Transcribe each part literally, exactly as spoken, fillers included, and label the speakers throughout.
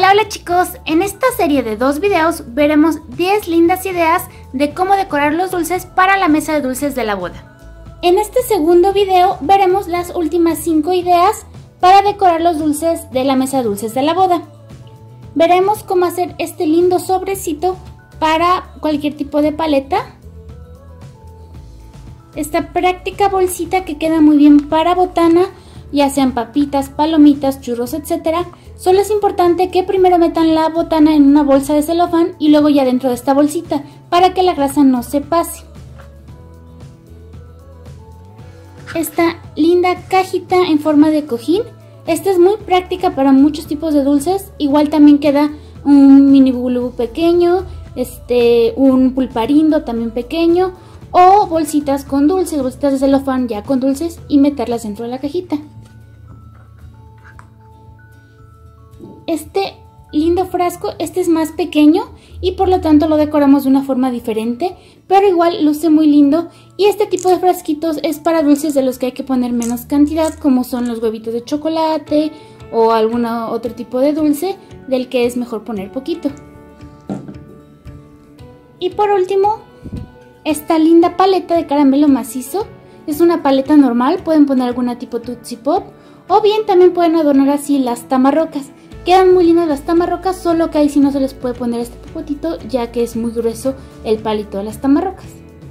Speaker 1: Hola hola chicos, en esta serie de dos videos veremos diez lindas ideas de cómo decorar los dulces para la mesa de dulces de la boda. En este segundo video veremos las últimas cinco ideas para decorar los dulces de la mesa de dulces de la boda. Veremos cómo hacer este lindo sobrecito para cualquier tipo de paleta. Esta práctica bolsita que queda muy bien para botana, ya sean papitas, palomitas, churros, etcétera. Solo es importante que primero metan la botana en una bolsa de celofán y luego ya dentro de esta bolsita para que la grasa no se pase. Esta linda cajita en forma de cojín, esta es muy práctica para muchos tipos de dulces. Igual también queda un mini bulú pequeño, este, un pulparindo también pequeño o bolsitas con dulces, bolsitas de celofán ya con dulces y meterlas dentro de la cajita. Este lindo frasco, este es más pequeño y por lo tanto lo decoramos de una forma diferente, pero igual luce muy lindo. Y este tipo de frasquitos es para dulces de los que hay que poner menos cantidad, como son los huevitos de chocolate o algún otro tipo de dulce del que es mejor poner poquito. Y por último, esta linda paleta de caramelo macizo. Es una paleta normal, pueden poner alguna tipo Tootsie Pop o bien también pueden adornar así las tamarrocas. Quedan muy lindas las tamarrocas, solo que ahí sí no se les puede poner este popotito ya que es muy grueso el palito de las tamarrocas.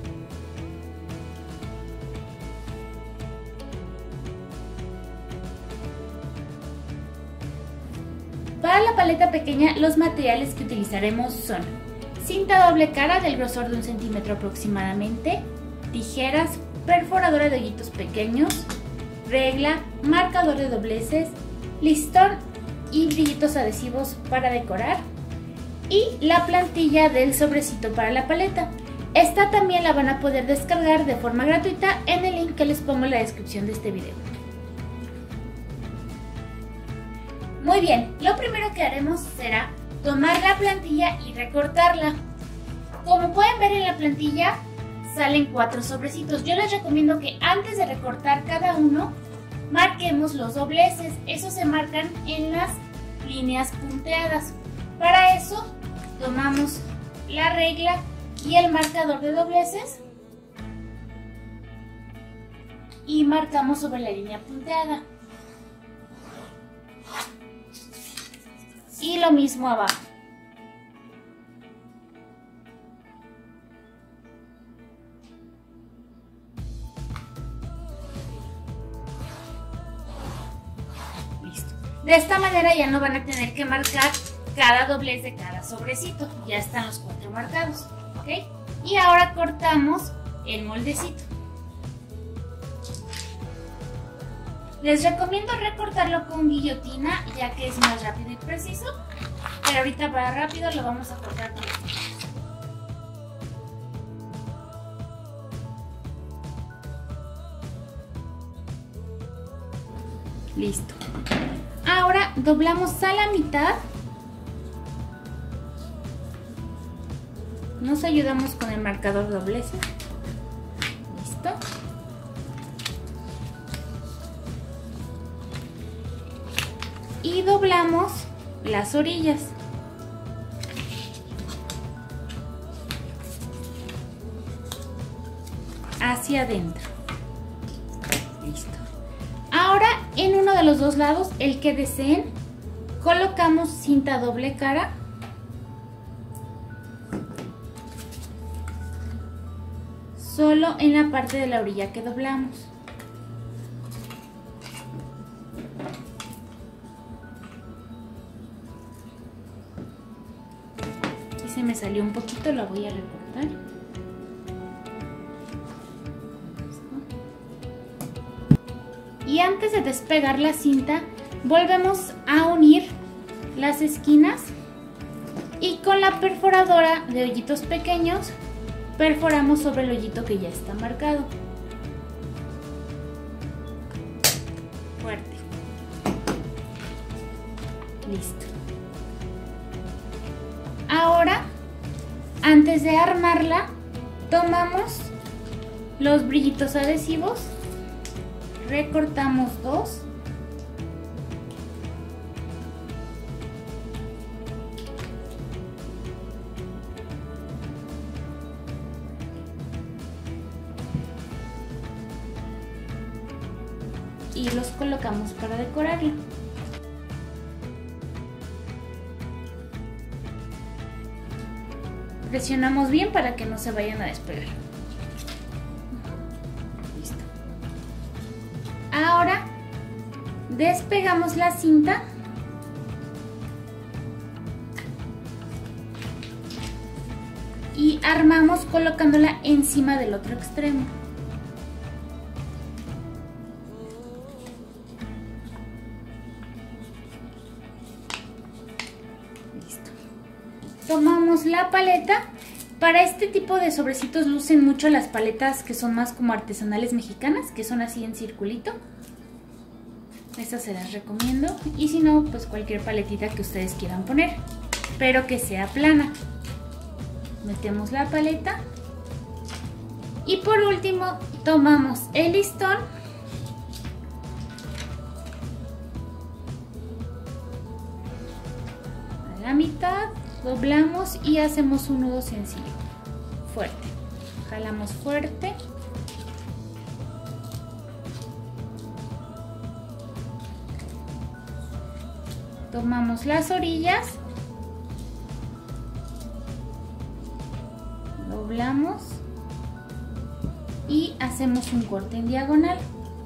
Speaker 1: Para la paleta pequeña los materiales que utilizaremos son cinta doble cara del grosor de un centímetro aproximadamente, tijeras, perforadora de hoyitos pequeños, regla, marcador de dobleces, listón y brillitos adhesivos para decorar y la plantilla del sobrecito para la paleta. Esta también la van a poder descargar de forma gratuita en el link que les pongo en la descripción de este video. Muy bien, lo primero que haremos será tomar la plantilla y recortarla. Como pueden ver en la plantilla salen cuatro sobrecitos. Yo les recomiendo que antes de recortar cada uno marquemos los dobleces. Esos se marcan en las líneas punteadas. Para eso tomamos la regla y el marcador de dobleces y marcamos sobre la línea punteada. Y lo mismo abajo. Listo. De esta manera ya no van a tener que marcar cada doblez de cada sobrecito. Ya están los cuatro marcados. ¿Ok? Y ahora cortamos el moldecito. Les recomiendo recortarlo con guillotina ya que es más rápido y preciso, pero ahorita para rápido lo vamos a cortar con esto. Listo. Ahora doblamos a la mitad. Nos ayudamos con el marcador dobleces. Listo. Y doblamos las orillas. Hacia adentro. Listo. Ahora en uno de los dos lados, el que deseen, colocamos cinta doble cara. Solo en la parte de la orilla que doblamos. Se me salió un poquito, la voy a recortar. Y antes de despegar la cinta, volvemos a unir las esquinas y con la perforadora de hoyitos pequeños perforamos sobre el hoyito que ya está marcado. Fuerte. Listo. Ahora, antes de armarla, tomamos los brillitos adhesivos, recortamos dos y los colocamos para decorarlo. Presionamos bien para que no se vayan a despegar. Listo. Ahora despegamos la cinta y armamos colocándola encima del otro extremo. Listo. Tomamos la paleta. Para este tipo de sobrecitos lucen mucho las paletas que son más como artesanales mexicanas, que son así en circulito. Estas se las recomiendo. Y si no, pues cualquier paletita que ustedes quieran poner, pero que sea plana. Metemos la paleta y por último tomamos el listón a la mitad, doblamos y hacemos un nudo sencillo, fuerte, jalamos fuerte, tomamos las orillas, doblamos y hacemos un corte en diagonal.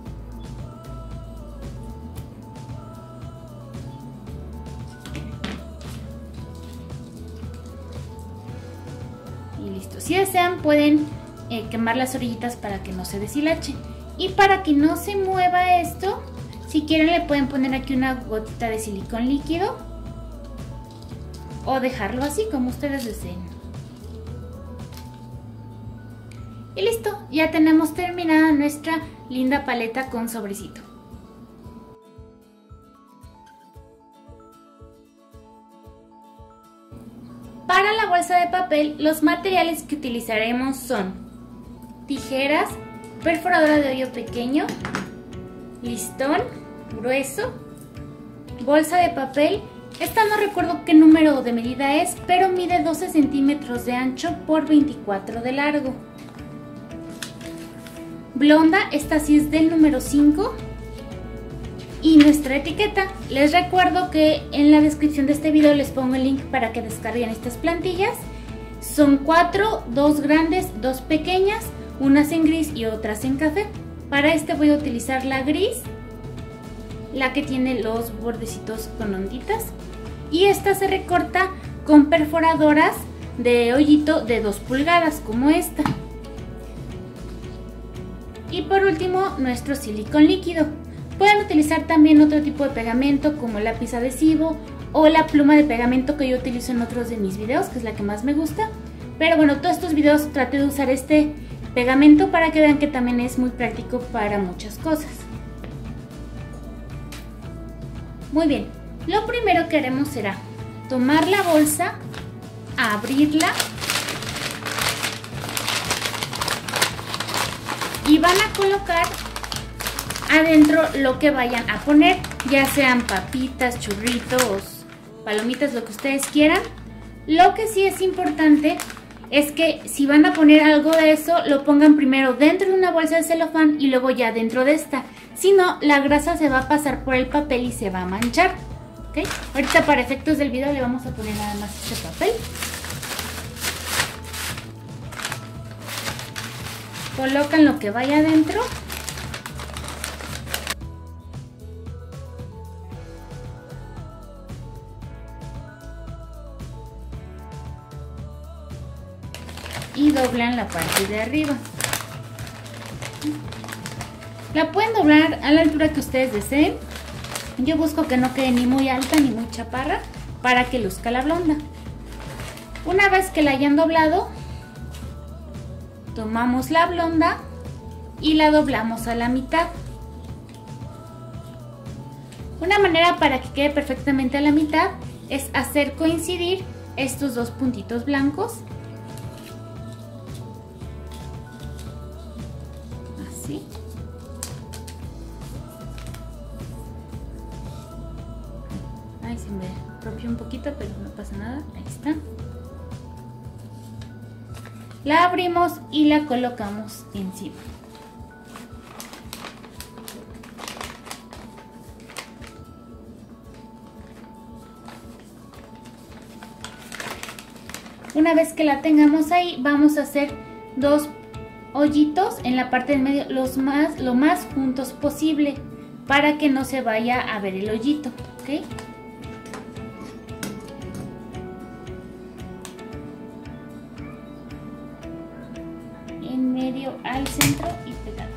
Speaker 1: Y listo. Si desean pueden eh, quemar las orillitas para que no se deshilache. Y para que no se mueva esto, si quieren le pueden poner aquí una gotita de silicón líquido o dejarlo así como ustedes deseen. Y listo, ya tenemos terminada nuestra linda paleta con sobrecito. Para la bolsa de papel, los materiales que utilizaremos son tijeras, perforadora de hoyo pequeño, listón grueso, bolsa de papel. Esta no recuerdo qué número de medida es, pero mide doce centímetros de ancho por veinticuatro de largo. Blonda, esta sí es del número cinco. Y nuestra etiqueta. Les recuerdo que en la descripción de este video les pongo el link para que descarguen estas plantillas. Son cuatro, dos grandes, dos pequeñas, unas en gris y otras en café. Para este voy a utilizar la gris, la que tiene los bordecitos con onditas. Y esta se recorta con perforadoras de hoyito de dos pulgadas como esta. Y por último, nuestro silicón líquido. Pueden utilizar también otro tipo de pegamento como el lápiz adhesivo o la pluma de pegamento que yo utilizo en otros de mis videos, que es la que más me gusta. Pero bueno, todos estos videos traté de usar este pegamento para que vean que también es muy práctico para muchas cosas. Muy bien, lo primero que haremos será tomar la bolsa, abrirla y van a colocar adentro lo que vayan a poner, ya sean papitas, churritos, palomitas, lo que ustedes quieran. Lo que sí es importante es que si van a poner algo de eso, lo pongan primero dentro de una bolsa de celofán y luego ya dentro de esta. Si no, la grasa se va a pasar por el papel y se va a manchar. ¿Okay? Ahorita para efectos del video le vamos a poner nada más este papel. Colocan lo que vaya adentro. Y doblan la parte de arriba. La pueden doblar a la altura que ustedes deseen. Yo busco que no quede ni muy alta ni muy chaparra para que luzca la blonda. Una vez que la hayan doblado, tomamos la blonda y la doblamos a la mitad. Una manera para que quede perfectamente a la mitad es hacer coincidir estos dos puntitos blancos. Así. Ahí se me rompió un poquito, pero no pasa nada. Ahí está. La abrimos y la colocamos encima. Una vez que la tengamos ahí, vamos a hacer dos hoyitos en la parte del medio, los más, lo más juntos posible, para que no se vaya a ver el hoyito, ¿ok? En medio, al centro y pegados.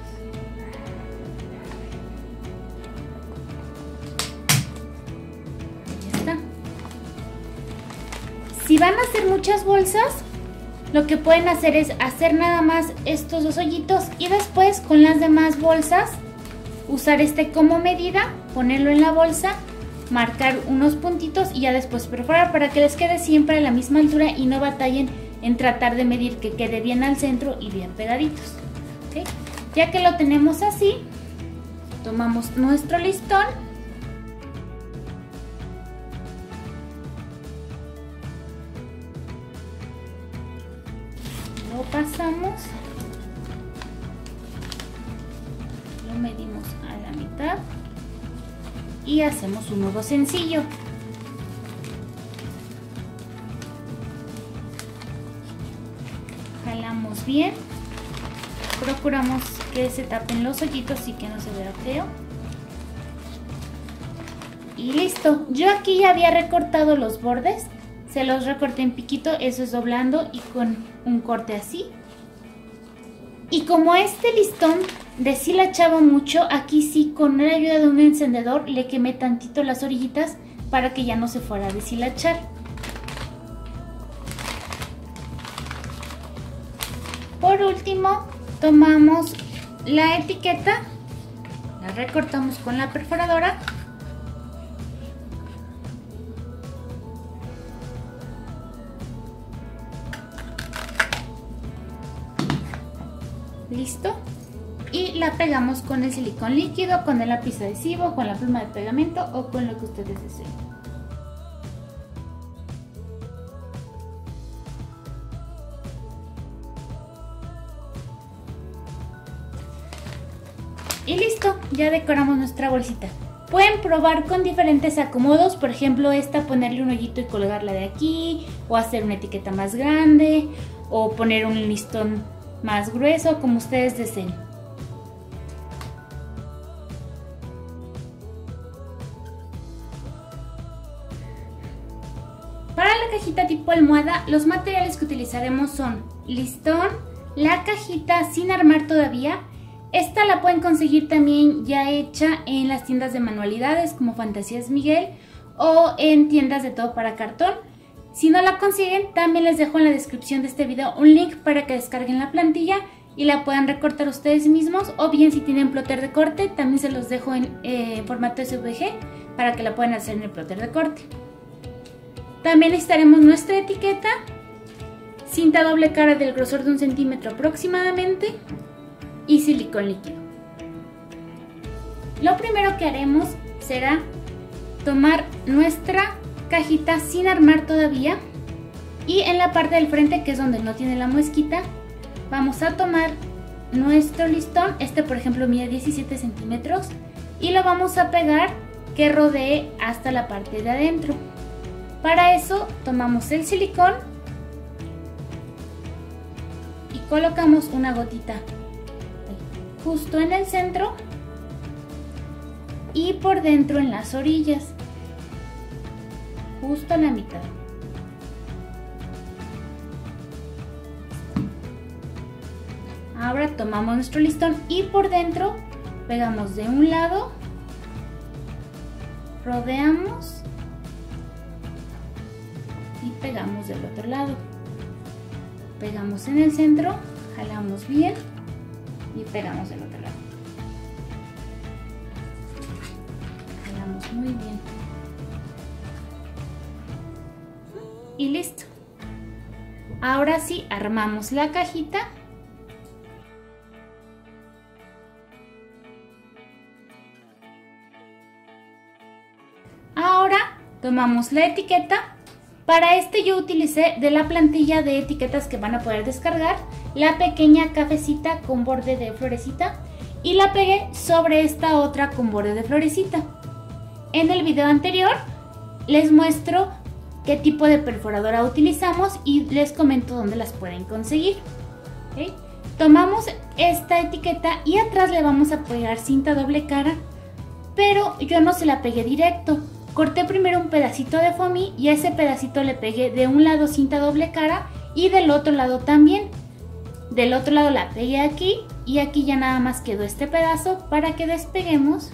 Speaker 1: Ya está. Si van a hacer muchas bolsas, lo que pueden hacer es hacer nada más estos dos hoyitos y después con las demás bolsas usar este como medida, ponerlo en la bolsa, marcar unos puntitos y ya después perforar para que les quede siempre a la misma altura y no batallen en tratar de medir que quede bien al centro y bien pegaditos, ¿okay? Ya que lo tenemos así, tomamos nuestro listón, lo pasamos, lo medimos a la mitad y hacemos un nudo sencillo. Jalamos bien, procuramos que se tapen los hoyitos y que no se vea feo. Y listo, yo aquí ya había recortado los bordes, se los recorté en piquito, eso es doblando y con un corte así. Y como este listón deshilachaba mucho, aquí sí con la ayuda de un encendedor le quemé tantito las orillitas para que ya no se fuera a deshilachar. Por último, tomamos la etiqueta, la recortamos con la perforadora listo, y la pegamos con el silicón líquido, con el lápiz adhesivo, con la pluma de pegamento o con lo que ustedes deseen. Y listo, ya decoramos nuestra bolsita. Pueden probar con diferentes acomodos, por ejemplo esta, ponerle un hoyito y colgarla de aquí, o hacer una etiqueta más grande, o poner un listón más grueso, como ustedes deseen. Para la cajita tipo almohada, los materiales que utilizaremos son listón, la cajita sin armar todavía. Esta la pueden conseguir también ya hecha en las tiendas de manualidades como Fantasías Miguel o en tiendas de todo para cartón. Si no la consiguen, también les dejo en la descripción de este video un link para que descarguen la plantilla y la puedan recortar ustedes mismos, o bien si tienen plotter de corte, también se los dejo en eh, formato S V G para que la puedan hacer en el plotter de corte. También necesitaremos nuestra etiqueta, cinta doble cara del grosor de un centímetro aproximadamente y silicón líquido. Lo primero que haremos será tomar nuestra cajita sin armar todavía y en la parte del frente, que es donde no tiene la muesquita, vamos a tomar nuestro listón. Este por ejemplo mide diecisiete centímetros y lo vamos a pegar que rodee hasta la parte de adentro. Para eso tomamos el silicón y colocamos una gotita justo en el centro y por dentro en las orillas, justo a la mitad. Ahora tomamos nuestro listón y por dentro pegamos de un lado, rodeamos y pegamos del otro lado. Pegamos en el centro, jalamos bien y pegamos del otro lado. Jalamos muy bien. Y listo. Ahora sí, armamos la cajita. Ahora tomamos la etiqueta. Para este yo utilicé de la plantilla de etiquetas que van a poder descargar la pequeña cafecita con borde de florecita y la pegué sobre esta otra con borde de florecita. En el video anterior les muestro qué tipo de perforadora utilizamos y les comento dónde las pueden conseguir. ¿Okay? Tomamos esta etiqueta y atrás le vamos a pegar cinta doble cara, pero yo no se la pegué directo. Corté primero un pedacito de foamy y a ese pedacito le pegué de un lado cinta doble cara y del otro lado también. Del otro lado la pegué aquí y aquí ya nada más quedó este pedazo para que despeguemos.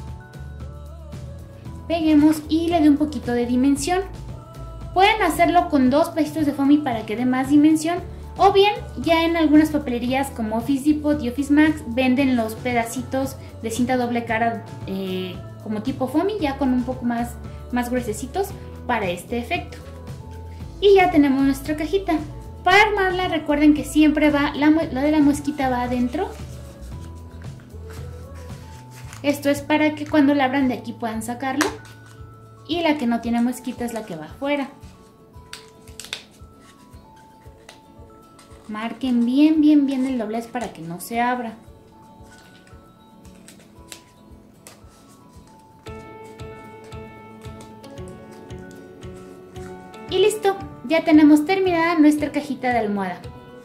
Speaker 1: Peguemos y le dé un poquito de dimensión. Pueden hacerlo con dos pedacitos de foamy para que dé más dimensión, o bien ya en algunas papelerías como Office Depot y Office Max venden los pedacitos de cinta doble cara eh, como tipo foamy, ya con un poco más, más gruesecitos para este efecto. Y ya tenemos nuestra cajita. Para armarla recuerden que siempre va, la, la de la mosquita va adentro. Esto es para que cuando la abran de aquí puedan sacarlo. Y la que no tiene mosquita es la que va afuera. Marquen bien, bien, bien el doblez para que no se abra. Y listo, ya tenemos terminada nuestra cajita de almohada.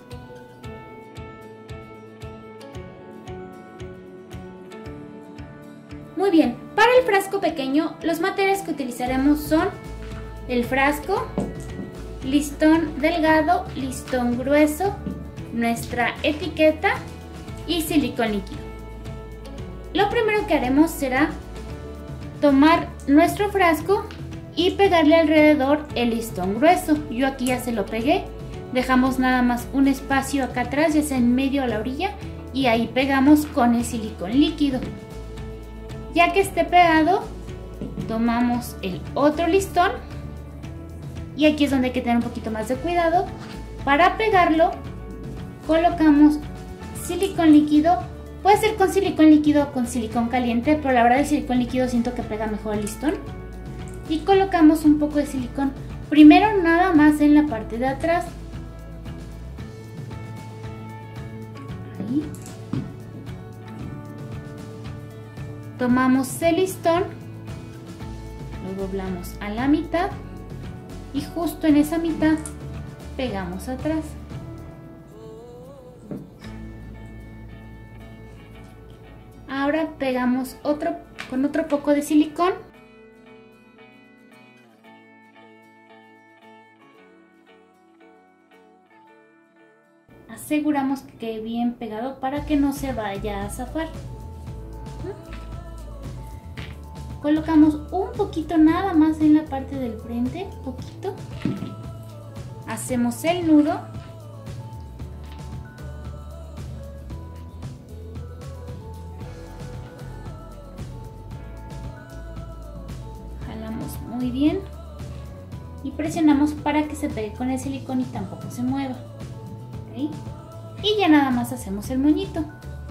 Speaker 1: Muy bien, para el frasco pequeño los materiales que utilizaremos son el frasco, listón delgado, listón grueso, nuestra etiqueta y silicón líquido. Lo primero que haremos será tomar nuestro frasco y pegarle alrededor el listón grueso. Yo aquí ya se lo pegué, dejamos nada más un espacio acá atrás, ya sea en medio o a la orilla, y ahí pegamos con el silicón líquido. Ya que esté pegado, tomamos el otro listón y aquí es donde hay que tener un poquito más de cuidado. Para pegarlo colocamos silicón líquido, puede ser con silicón líquido o con silicón caliente, pero la verdad el silicón líquido siento que pega mejor el listón. Y colocamos un poco de silicón, primero nada más en la parte de atrás. Ahí. Tomamos el listón, lo doblamos a la mitad y justo en esa mitad pegamos atrás. Ahora pegamos otro con otro poco de silicón. Aseguramos que quede bien pegado para que no se vaya a zafar. Colocamos un poquito nada más en la parte del frente, poquito. Hacemos el nudo. Jalamos muy bien y presionamos para que se pegue con el silicón y tampoco se mueva. ¿Okay? Y ya nada más hacemos el moñito.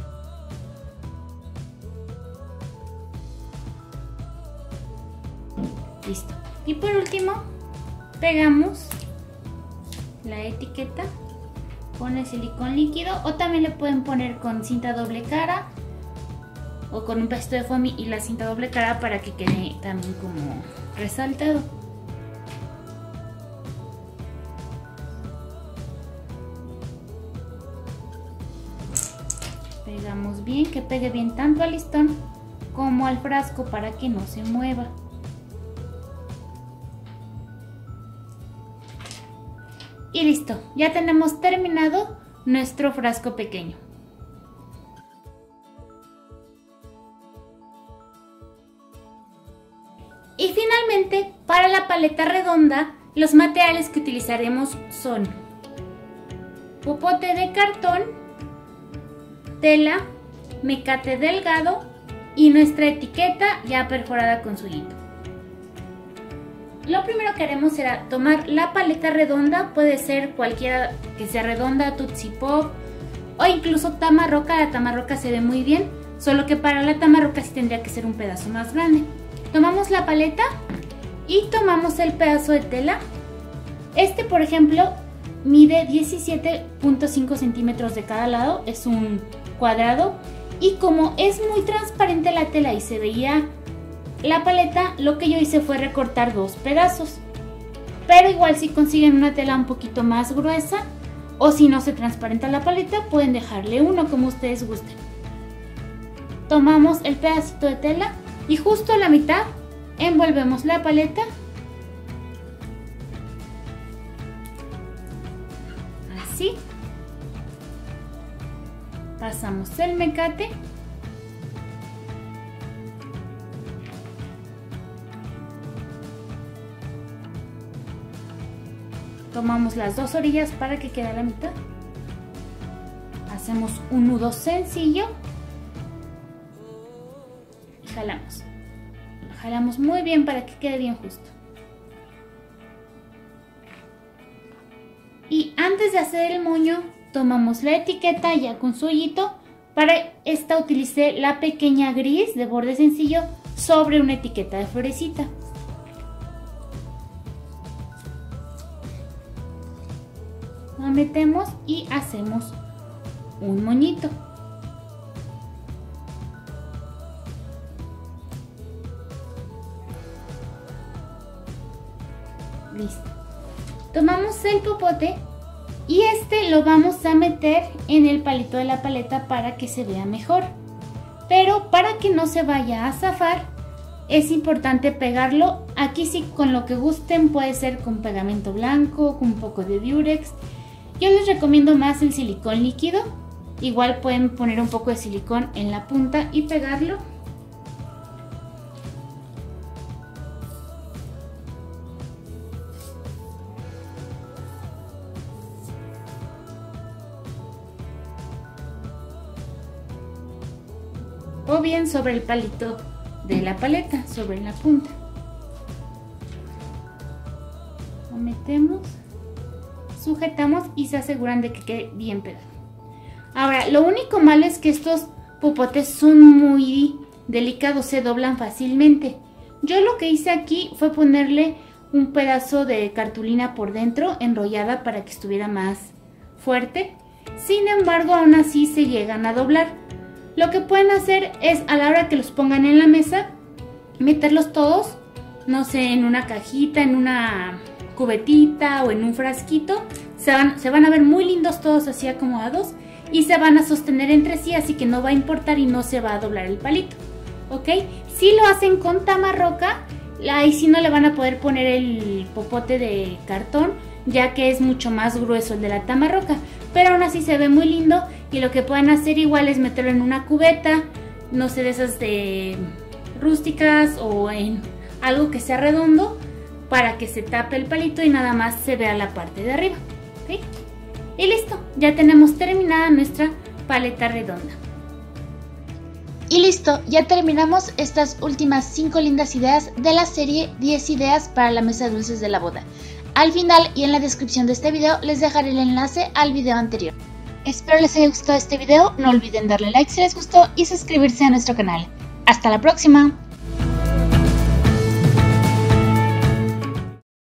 Speaker 1: Listo. Y por último pegamos la etiqueta con el silicón líquido, o también le pueden poner con cinta doble cara o con un pedacito de foamy y la cinta doble cara para que quede también como resaltado. Pegamos bien, que pegue bien tanto al listón como al frasco para que no se mueva. Y listo, ya tenemos terminado nuestro frasco pequeño. Y finalmente, para la paleta redonda, los materiales que utilizaremos son popote de cartón, tela, mecate delgado y nuestra etiqueta ya perforada con su hilo. Lo primero que haremos será tomar la paleta redonda, puede ser cualquiera que sea redonda, Tootsie Pop o incluso tamarroca. La tamarroca se ve muy bien, solo que para la tamarroca sí tendría que ser un pedazo más grande. Tomamos la paleta y tomamos el pedazo de tela. Este, por ejemplo, mide diecisiete punto cinco centímetros de cada lado, es un cuadrado, y como es muy transparente la tela y se veía la paleta, lo que yo hice fue recortar dos pedazos. pero igual si consiguen una tela un poquito más gruesa o si no se transparenta la paleta, pueden dejarle uno como ustedes gusten. Tomamos el pedacito de tela y justo a la mitad envolvemos la paleta. Así. Pasamos el mecate. Tomamos las dos orillas para que quede a la mitad. Hacemos un nudo sencillo. Y jalamos. Jalamos muy bien para que quede bien justo. Y antes de hacer el moño, tomamos la etiqueta ya con su hoyito. Para esta utilicé la pequeña gris de borde sencillo sobre una etiqueta de florecita. La metemos y hacemos un moñito. Listo. Tomamos el popote y este lo vamos a meter en el palito de la paleta para que se vea mejor. Pero para que no se vaya a zafar, es importante pegarlo. Aquí sí, con lo que gusten, puede ser con pegamento blanco, con un poco de Durex. Yo les recomiendo más el silicón líquido. Igual pueden poner un poco de silicón en la punta y pegarlo. O bien sobre el palito de la paleta, sobre la punta. Lo metemos, sujetamos y se aseguran de que quede bien pegado. Ahora, lo único malo es que estos popotes son muy delicados, se doblan fácilmente. Yo lo que hice aquí fue ponerle un pedazo de cartulina por dentro, enrollada para que estuviera más fuerte. Sin embargo, aún así se llegan a doblar. Lo que pueden hacer es, a la hora que los pongan en la mesa, meterlos todos, no sé, en una cajita, en una cubetita o en un frasquito. Se van, se van a ver muy lindos todos así acomodados y se van a sostener entre sí, así que no va a importar y no se va a doblar el palito, ¿ok? Si lo hacen con tamarroca, ahí sí no le van a poder poner el popote de cartón, ya que es mucho más grueso el de la tamarroca, pero aún así se ve muy lindo. Y lo que pueden hacer igual es meterlo en una cubeta, no sé, de esas de rústicas o en algo que sea redondo, para que se tape el palito y nada más se vea la parte de arriba, ¿ok? Y listo, ya tenemos terminada nuestra paleta redonda.
Speaker 2: Y listo, ya terminamos estas últimas cinco lindas ideas de la serie diez ideas para la mesa de dulces de la boda. Al final y en la descripción de este video les dejaré el enlace al video anterior. Espero les haya gustado este video, no olviden darle like si les gustó y suscribirse a nuestro canal. ¡Hasta la próxima!